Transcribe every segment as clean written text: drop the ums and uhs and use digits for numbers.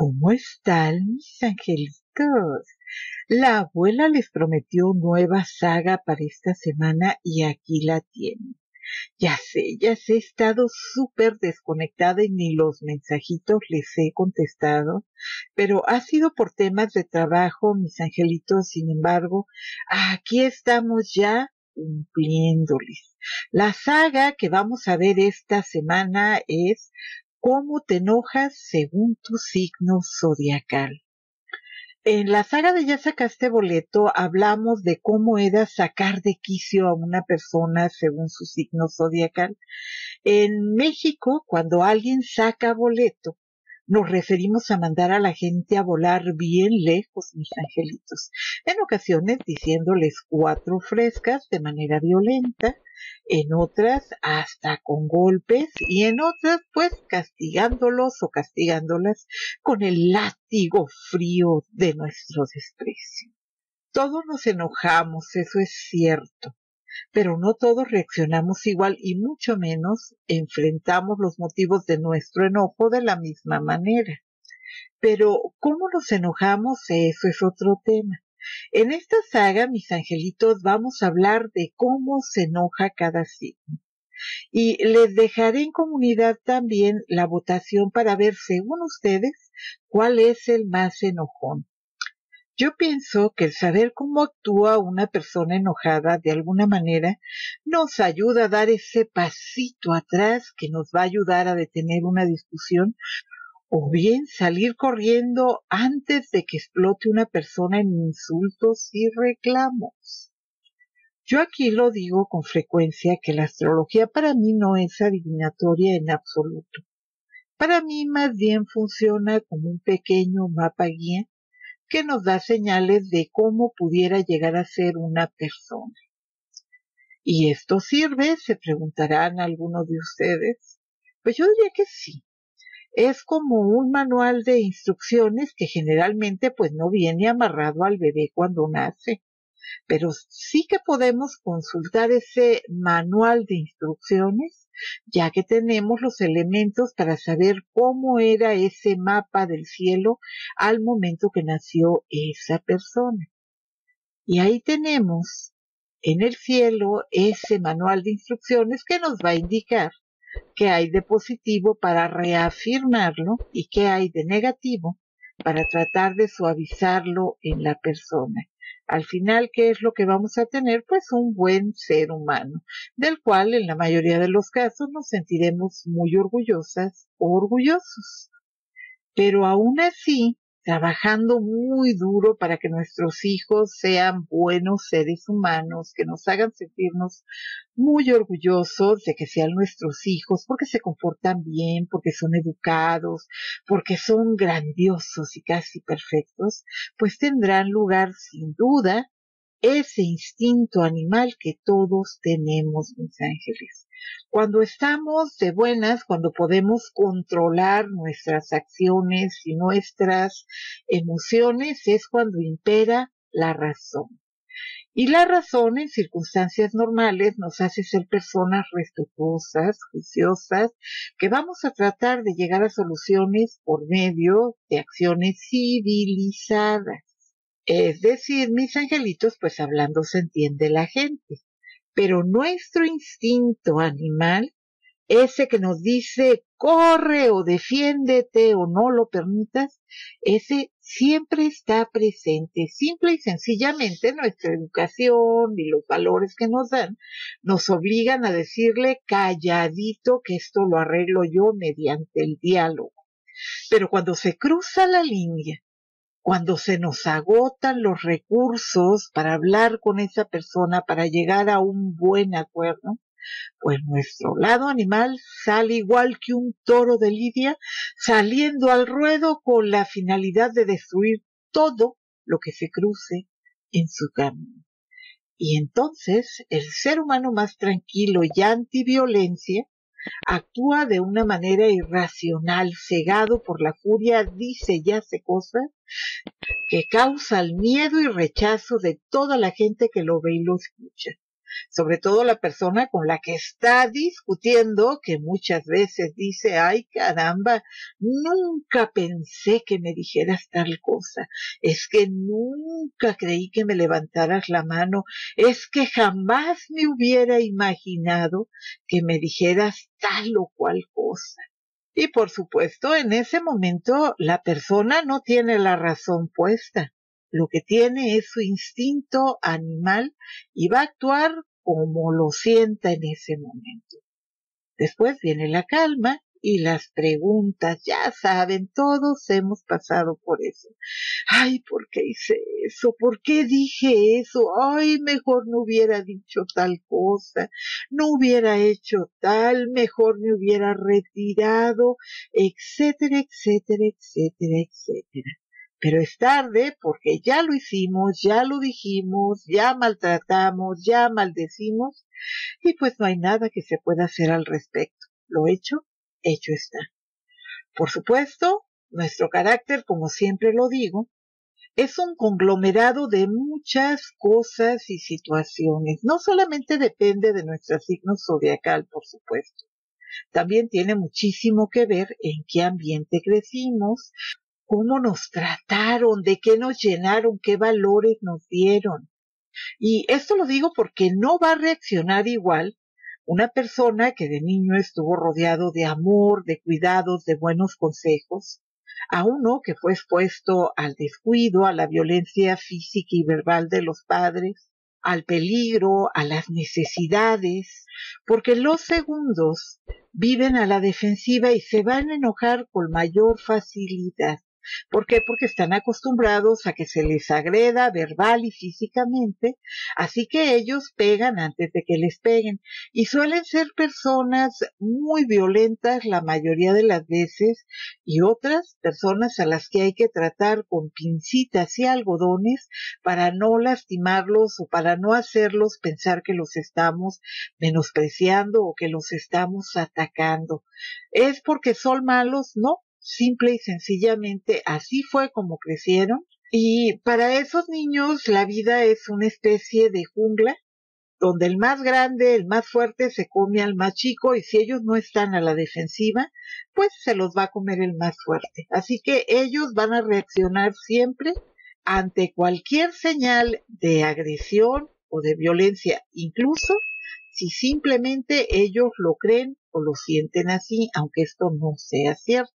¿Cómo están mis angelitos? La abuela les prometió nueva saga para esta semana y aquí la tienen. Ya sé, he estado súper desconectada y ni los mensajitos les he contestado, pero ha sido por temas de trabajo, mis angelitos. Sin embargo, aquí estamos ya cumpliéndoles. La saga que vamos a ver esta semana es ¿Cómo te enojas según tu signo zodiacal? En la saga de Ya sacaste boleto hablamos de cómo era sacar de quicio a una persona según su signo zodiacal. En México, cuando alguien saca boleto, nos referimos a mandar a la gente a volar bien lejos, mis angelitos. En ocasiones diciéndoles cuatro frescas de manera violenta, en otras hasta con golpes y en otras pues castigándolos o castigándolas con el látigo frío de nuestro desprecio. Todos nos enojamos, eso es cierto, pero no todos reaccionamos igual y mucho menos enfrentamos los motivos de nuestro enojo de la misma manera. Pero ¿cómo nos enojamos? Eso es otro tema. En esta saga, mis angelitos, vamos a hablar de cómo se enoja cada signo. Y les dejaré en comunidad también la votación para ver, según ustedes, cuál es el más enojón. Yo pienso que el saber cómo actúa una persona enojada de alguna manera nos ayuda a dar ese pasito atrás que nos va a ayudar a detener una discusión o bien salir corriendo antes de que explote una persona en insultos y reclamos. Yo aquí lo digo con frecuencia que la astrología para mí no es adivinatoria en absoluto. Para mí más bien funciona como un pequeño mapa guía que nos da señales de cómo pudiera llegar a ser una persona. ¿Y esto sirve? Se preguntarán algunos de ustedes. Pues yo diría que sí. Es como un manual de instrucciones que generalmente pues no viene amarrado al bebé cuando nace. Pero sí que podemos consultar ese manual de instrucciones, ya que tenemos los elementos para saber cómo era ese mapa del cielo al momento que nació esa persona. Y ahí tenemos en el cielo ese manual de instrucciones que nos va a indicar qué hay de positivo para reafirmarlo y qué hay de negativo para tratar de suavizarlo en la persona. Al final, ¿qué es lo que vamos a tener? Pues un buen ser humano, del cual en la mayoría de los casos nos sentiremos muy orgullosas o orgullosos. Pero aún así, trabajando muy duro para que nuestros hijos sean buenos seres humanos, que nos hagan sentirnos muy orgullosos de que sean nuestros hijos, porque se comportan bien, porque son educados, porque son grandiosos y casi perfectos, pues tendrán lugar sin duda ese instinto animal que todos tenemos, mis ángeles. Cuando estamos de buenas, cuando podemos controlar nuestras acciones y nuestras emociones, es cuando impera la razón. Y la razón en circunstancias normales nos hace ser personas respetuosas, juiciosas, que vamos a tratar de llegar a soluciones por medio de acciones civilizadas. Es decir, mis angelitos, pues hablando se entiende la gente. Pero nuestro instinto animal, ese que nos dice corre o defiéndete o no lo permitas, ese siempre está presente. Simple y sencillamente nuestra educación y los valores que nos dan nos obligan a decirle calladito que esto lo arreglo yo mediante el diálogo. Pero cuando se cruza la línea, cuando se nos agotan los recursos para hablar con esa persona, para llegar a un buen acuerdo, pues nuestro lado animal sale igual que un toro de lidia, saliendo al ruedo con la finalidad de destruir todo lo que se cruce en su camino. Y entonces el ser humano más tranquilo y antiviolencia actúa de una manera irracional, cegado por la furia, dice y hace cosas que causa el miedo y rechazo de toda la gente que lo ve y lo escucha. sobre todo la persona con la que está discutiendo, que muchas veces dice, ay caramba, nunca pensé que me dijeras tal cosa, es que nunca creí que me levantaras la mano, es que jamás me hubiera imaginado que me dijeras tal o cual cosa. Y por supuesto, en ese momento la persona no tiene la razón puesta. Lo que tiene es su instinto animal y va a actuar como lo sienta en ese momento. Después viene la calma y las preguntas, ya saben, todos hemos pasado por eso. Ay, ¿por qué hice eso? ¿Por qué dije eso? Ay, mejor no hubiera dicho tal cosa, no hubiera hecho tal, mejor me hubiera retirado, etcétera, etcétera, etcétera, etcétera. Pero es tarde porque ya lo hicimos, ya lo dijimos, ya maltratamos, ya maldecimos y pues no hay nada que se pueda hacer al respecto. Lo hecho, hecho está. Por supuesto, nuestro carácter, como siempre lo digo, es un conglomerado de muchas cosas y situaciones. No solamente depende de nuestro signo zodiacal, por supuesto. También tiene muchísimo que ver en qué ambiente crecimos, cómo nos trataron, de qué nos llenaron, qué valores nos dieron. Y esto lo digo porque no va a reaccionar igual una persona que de niño estuvo rodeado de amor, de cuidados, de buenos consejos, a uno que fue expuesto al descuido, a la violencia física y verbal de los padres, al peligro, a las necesidades, porque los segundos viven a la defensiva y se van a enojar con mayor facilidad. ¿Por qué? Porque están acostumbrados a que se les agreda verbal y físicamente, así que ellos pegan antes de que les peguen. Y suelen ser personas muy violentas la mayoría de las veces y otras personas a las que hay que tratar con pincitas y algodones para no lastimarlos o para no hacerlos pensar que los estamos menospreciando o que los estamos atacando. ¿Es porque son malos? No. Simple y sencillamente así fue como crecieron. Y para esos niños la vida es una especie de jungla donde el más grande, el más fuerte se come al más chico y si ellos no están a la defensiva, pues se los va a comer el más fuerte. Así que ellos van a reaccionar siempre ante cualquier señal de agresión o de violencia, incluso si simplemente ellos lo creen o lo sienten así, aunque esto no sea cierto.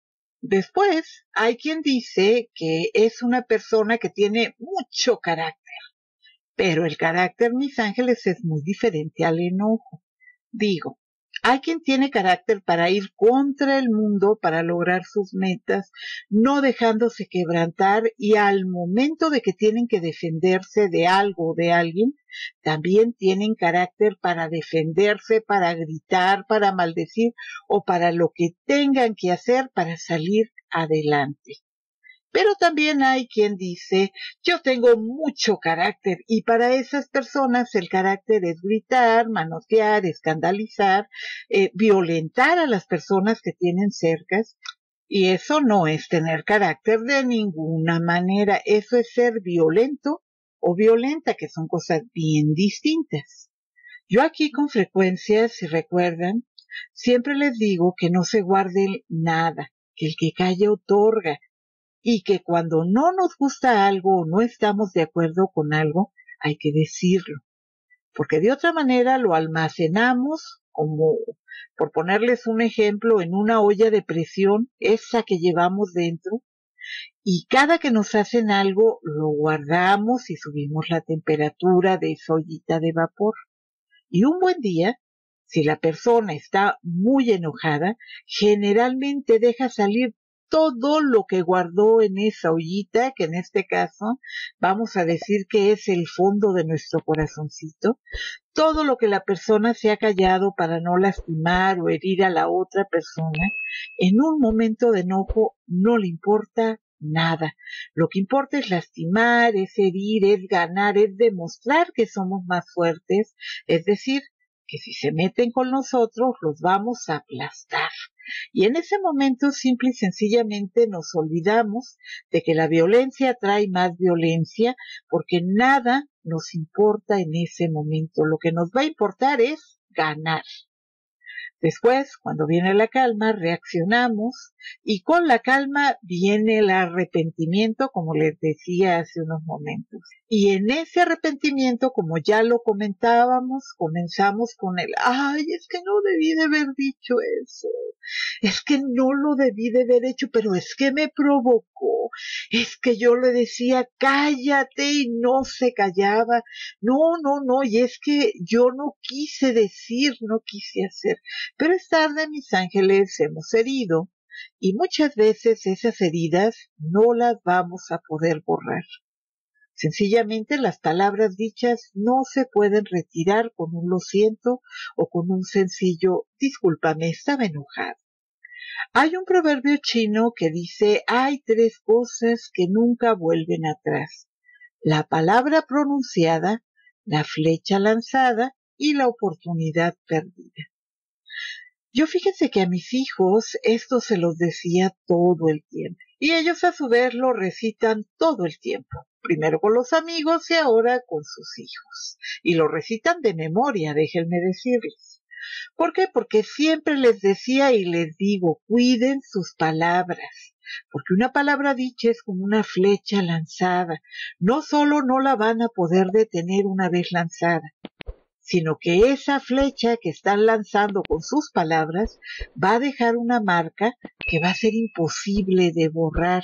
Después, hay quien dice que es una persona que tiene mucho carácter, pero el carácter, mis ángeles, es muy diferente al enojo. Digo, hay quien tiene carácter para ir contra el mundo para lograr sus metas, no dejándose quebrantar y al momento de que tienen que defenderse de algo o de alguien, también tienen carácter para defenderse, para gritar, para maldecir o para lo que tengan que hacer para salir adelante. Pero también hay quien dice, yo tengo mucho carácter y para esas personas el carácter es gritar, manotear, escandalizar, violentar a las personas que tienen cercas y eso no es tener carácter de ninguna manera, eso es ser violento o violenta, que son cosas bien distintas. Yo aquí con frecuencia, si recuerdan, siempre les digo que no se guarden nada, que el que calla otorga, y que cuando no nos gusta algo o no estamos de acuerdo con algo, hay que decirlo, porque de otra manera lo almacenamos como, por ponerles un ejemplo, en una olla de presión, esa que llevamos dentro, y cada que nos hacen algo lo guardamos y subimos la temperatura de esa ollita de vapor. Y un buen día, si la persona está muy enojada, generalmente deja salir todo lo que guardó en esa ollita, que en este caso vamos a decir que es el fondo de nuestro corazoncito, todo lo que la persona se ha callado para no lastimar o herir a la otra persona, en un momento de enojo no le importa nada. Lo que importa es lastimar, es herir, es ganar, es demostrar que somos más fuertes, es decir, que si se meten con nosotros los vamos a aplastar. Y en ese momento simple y sencillamente nos olvidamos de que la violencia trae más violencia, porque nada nos importa en ese momento. Lo que nos va a importar es ganar. Después, cuando viene la calma, reaccionamos y con la calma viene el arrepentimiento, como les decía hace unos momentos. Y en ese arrepentimiento, como ya lo comentábamos, comenzamos con el, ay, es que no debí de haber dicho eso, es que no lo debí de haber hecho, pero es que me provocó, es que yo le decía, cállate y no se callaba, no, y es que yo no quise decir, no quise hacer. Pero es tarde, mis ángeles, hemos herido y muchas veces esas heridas no las vamos a poder borrar. Sencillamente las palabras dichas no se pueden retirar con un lo siento o con un sencillo discúlpame, estaba enojado. Hay un proverbio chino que dice hay tres cosas que nunca vuelven atrás: la palabra pronunciada, la flecha lanzada y la oportunidad perdida. Yo fíjense que a mis hijos esto se los decía todo el tiempo y ellos a su vez lo recitan todo el tiempo, primero con los amigos y ahora con sus hijos, y lo recitan de memoria, déjenme decirles. ¿Por qué? Porque siempre les decía y les digo, cuiden sus palabras, porque una palabra dicha es como una flecha lanzada, no solo no la van a poder detener una vez lanzada, sino que esa flecha que están lanzando con sus palabras va a dejar una marca que va a ser imposible de borrar.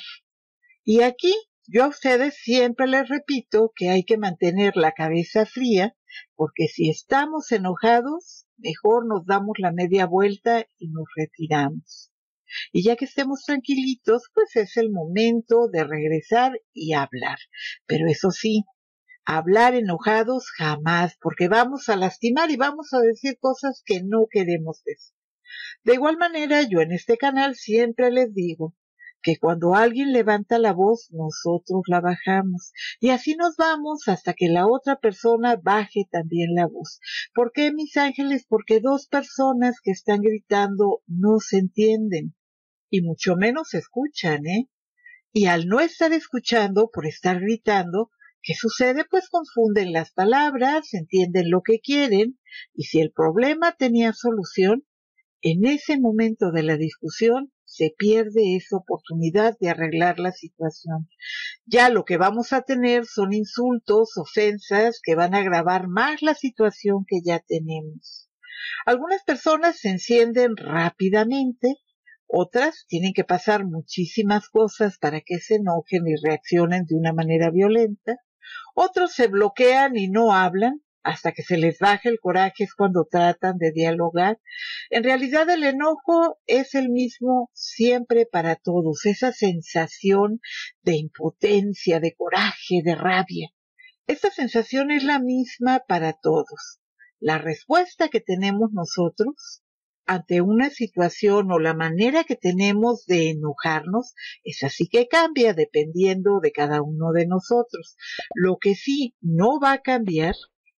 Y aquí yo a ustedes siempre les repito que hay que mantener la cabeza fría, porque si estamos enojados, mejor nos damos la media vuelta y nos retiramos. Y ya que estemos tranquilitos, pues es el momento de regresar y hablar. Pero eso sí, hablar enojados jamás, porque vamos a lastimar y vamos a decir cosas que no queremos decir. De igual manera, yo en este canal siempre les digo que cuando alguien levanta la voz, nosotros la bajamos. Y así nos vamos hasta que la otra persona baje también la voz. ¿Por qué, mis ángeles? Porque dos personas que están gritando no se entienden y mucho menos escuchan, ¿eh? Y al no estar escuchando, por estar gritando, ¿qué sucede? Pues confunden las palabras, entienden lo que quieren, y si el problema tenía solución, en ese momento de la discusión se pierde esa oportunidad de arreglar la situación. Ya lo que vamos a tener son insultos, ofensas, que van a agravar más la situación que ya tenemos. Algunas personas se encienden rápidamente, otras tienen que pasar muchísimas cosas para que se enojen y reaccionen de una manera violenta. Otros se bloquean y no hablan hasta que se les baje el coraje, es cuando tratan de dialogar. En realidad el enojo es el mismo siempre para todos, esa sensación de impotencia, de coraje, de rabia. Esta sensación es la misma para todos. La respuesta que tenemos nosotros ante una situación o la manera que tenemos de enojarnos es así que cambia dependiendo de cada uno de nosotros. Lo que sí no va a cambiar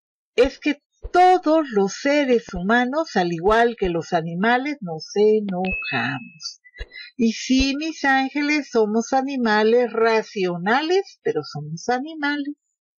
es que todos los seres humanos, al igual que los animales, nos enojamos. Y sí, mis ángeles, somos animales racionales, pero somos animales.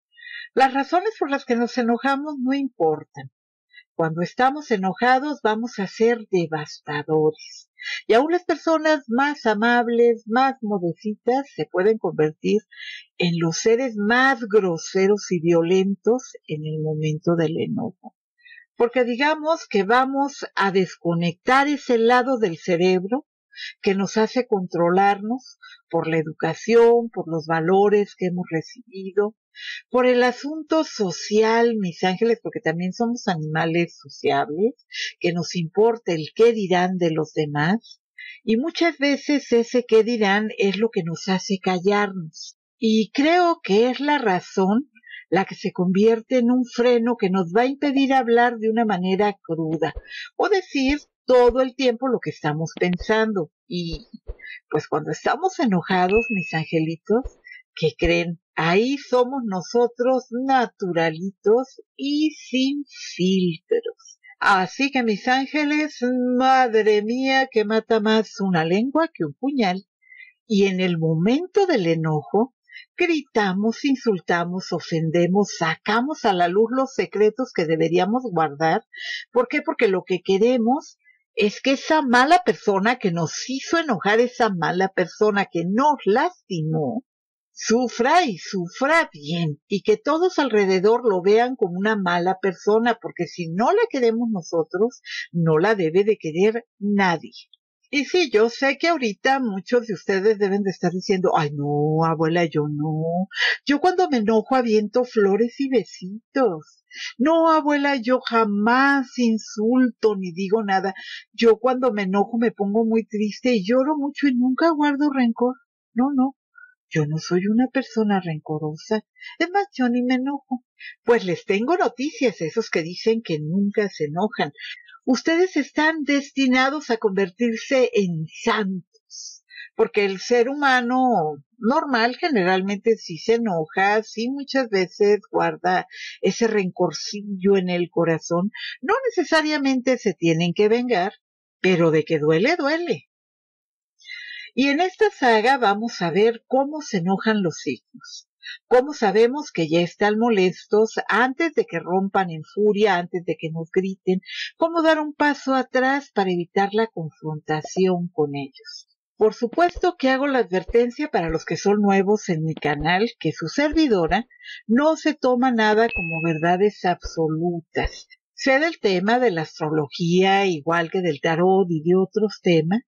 Las razones por las que nos enojamos no importan. Cuando estamos enojados vamos a ser devastadores. Y aún las personas más amables, más modestitas, se pueden convertir en los seres más groseros y violentos en el momento del enojo. Porque digamos que vamos a desconectar ese lado del cerebro que nos hace controlarnos por la educación, por los valores que hemos recibido, por el asunto social, mis ángeles, porque también somos animales sociables, que nos importa el qué dirán de los demás, y muchas veces ese qué dirán es lo que nos hace callarnos. Y creo que es la razón la que se convierte en un freno que nos va a impedir hablar de una manera cruda o decir todo el tiempo lo que estamos pensando. Y pues cuando estamos enojados, mis angelitos, ¿qué creen? Ahí somos nosotros naturalitos y sin filtros. Así que mis ángeles, madre mía, que mata más una lengua que un puñal. Y en el momento del enojo, gritamos, insultamos, ofendemos, sacamos a la luz los secretos que deberíamos guardar. ¿Por qué? Porque lo que queremos es que esa mala persona que nos hizo enojar, esa mala persona que nos lastimó, sufra y sufra bien, y que todos alrededor lo vean como una mala persona, porque si no la queremos nosotros, no la debe de querer nadie. Y sí, yo sé que ahorita muchos de ustedes deben de estar diciendo, ay no, abuela, yo no. Yo cuando me enojo aviento flores y besitos. No, abuela, yo jamás insulto ni digo nada. Yo cuando me enojo me pongo muy triste y lloro mucho y nunca guardo rencor. No, no. Yo no soy una persona rencorosa. Es más, yo ni me enojo. Pues les tengo noticias, esos que dicen que nunca se enojan. Ustedes están destinados a convertirse en santos, porque el ser humano normal generalmente sí se enoja, sí muchas veces guarda ese rencorcillo en el corazón. No necesariamente se tienen que vengar, pero de que duele, duele. Y en esta saga vamos a ver cómo se enojan los signos. Cómo sabemos que ya están molestos antes de que rompan en furia, antes de que nos griten. Cómo dar un paso atrás para evitar la confrontación con ellos. Por supuesto que hago la advertencia para los que son nuevos en mi canal, que su servidora no se toma nada como verdades absolutas. Sé del tema de la astrología, igual que del tarot y de otros temas.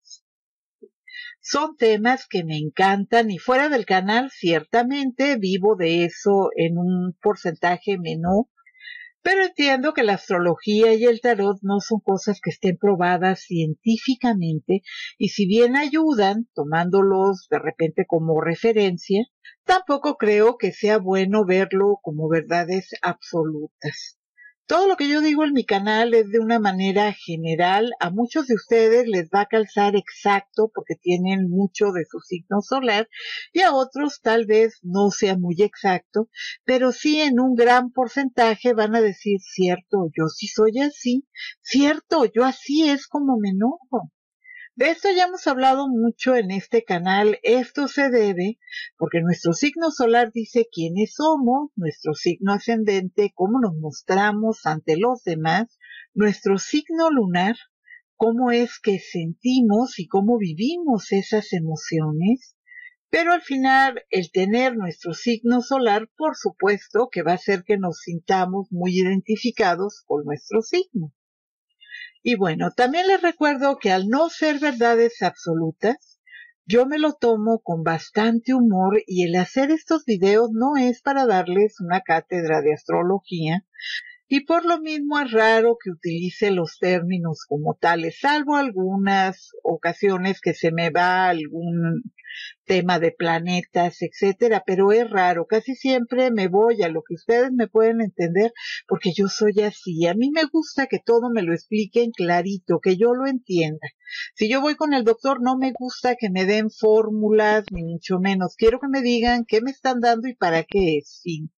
Son temas que me encantan y fuera del canal ciertamente vivo de eso en un porcentaje menor, pero entiendo que la astrología y el tarot no son cosas que estén probadas científicamente y si bien ayudan, tomándolos de repente como referencia, tampoco creo que sea bueno verlo como verdades absolutas. Todo lo que yo digo en mi canal es de una manera general. A muchos de ustedes les va a calzar exacto porque tienen mucho de su signo solar y a otros tal vez no sea muy exacto, pero sí en un gran porcentaje van a decir, cierto, yo sí soy así, cierto, yo así es como me enojo. De esto ya hemos hablado mucho en este canal. Esto se debe porque nuestro signo solar dice quiénes somos, nuestro signo ascendente, cómo nos mostramos ante los demás, nuestro signo lunar, cómo es que sentimos y cómo vivimos esas emociones. Pero al final, el tener nuestro signo solar, por supuesto, que va a hacer que nos sintamos muy identificados con nuestro signo. Y bueno, también les recuerdo que al no ser verdades absolutas, yo me lo tomo con bastante humor y el hacer estos videos no es para darles una cátedra de astrología y por lo mismo es raro que utilice los términos como tales, salvo algunas ocasiones que se me va algún tema de planetas, etcétera, pero es raro, casi siempre me voy a lo que ustedes me pueden entender, porque yo soy así, a mí me gusta que todo me lo expliquen clarito, que yo lo entienda. Si yo voy con el doctor, no me gusta que me den fórmulas, ni mucho menos, quiero que me digan qué me están dando y para qué es, fin.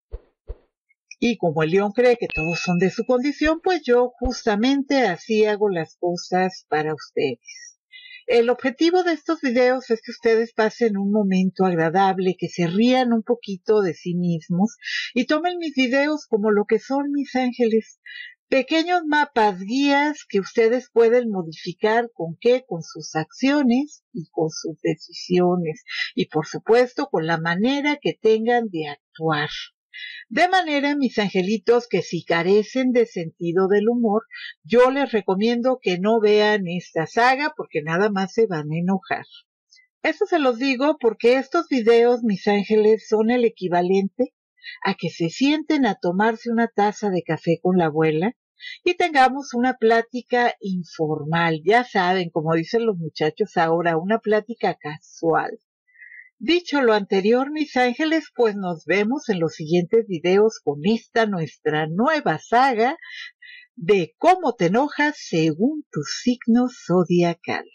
Y como el león cree que todos son de su condición, pues yo justamente así hago las cosas para ustedes. El objetivo de estos videos es que ustedes pasen un momento agradable, que se rían un poquito de sí mismos y tomen mis videos como lo que son, mis ángeles, pequeños mapas guías que ustedes pueden modificar con qué, con sus acciones y con sus decisiones y por supuesto con la manera que tengan de actuar. De manera, mis angelitos, que si carecen de sentido del humor, yo les recomiendo que no vean esta saga porque nada más se van a enojar. Eso se los digo porque estos videos, mis ángeles, son el equivalente a que se sienten a tomarse una taza de café con la abuela y tengamos una plática informal, ya saben, como dicen los muchachos ahora, una plática casual. Dicho lo anterior, mis ángeles, pues nos vemos en los siguientes videos con esta nuestra nueva saga de cómo te enojas según tu signo zodiacal.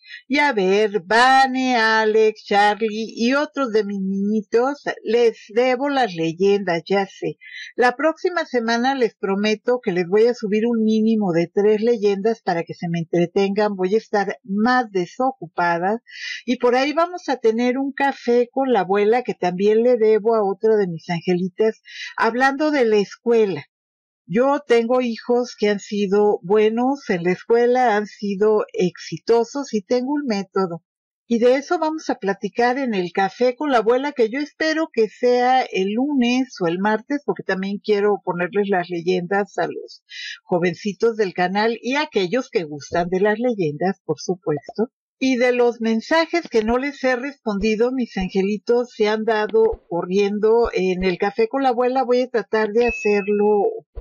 Y a ver, Vane, Alex, Charlie y otros de mis niñitos, les debo las leyendas, ya sé. La próxima semana les prometo que les voy a subir un mínimo de 3 leyendas para que se me entretengan. Voy a estar más desocupada y por ahí vamos a tener un café con la abuela que también le debo a otra de mis angelitas, hablando de la escuela. Yo tengo hijos que han sido buenos en la escuela, han sido exitosos y tengo un método. Y de eso vamos a platicar en el café con la abuela, que yo espero que sea el lunes o el martes, porque también quiero ponerles las leyendas a los jovencitos del canal y a aquellos que gustan de las leyendas, por supuesto. Y de los mensajes que no les he respondido, mis angelitos se han dado corriendo en el café con la abuela. Voy a tratar de hacerlo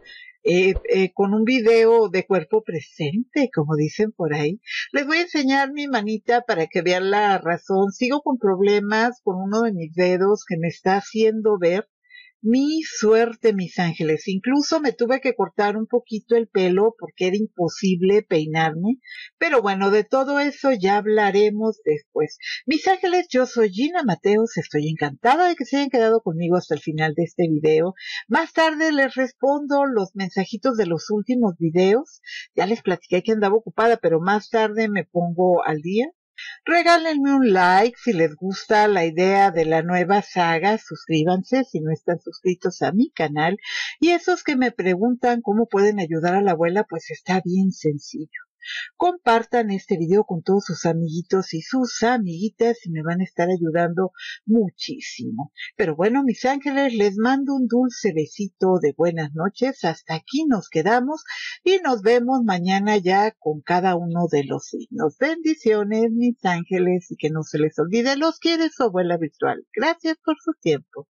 con un video de cuerpo presente, como dicen por ahí. Les voy a enseñar mi manita para que vean la razón. Sigo con problemas con uno de mis dedos que me está haciendo ver. Mi suerte, mis ángeles. Incluso me tuve que cortar un poquito el pelo porque era imposible peinarme. Pero bueno, de todo eso ya hablaremos después. Mis ángeles, yo soy Gina Mateos. Estoy encantada de que se hayan quedado conmigo hasta el final de este video. Más tarde les respondo los mensajitos de los últimos videos. Ya les platiqué que andaba ocupada, pero más tarde me pongo al día. Regálenme un like si les gusta la idea de la nueva saga, suscríbanse si no están suscritos a mi canal, y esos que me preguntan cómo pueden ayudar a la abuela, pues está bien sencillo. Compartan este video con todos sus amiguitos y sus amiguitas y me van a estar ayudando muchísimo. Pero bueno, mis ángeles, les mando un dulce besito de buenas noches. Hasta aquí nos quedamos y nos vemos mañana ya con cada uno de los signos. Bendiciones, mis ángeles, y que no se les olvide, los quiere su abuela virtual. Gracias por su tiempo.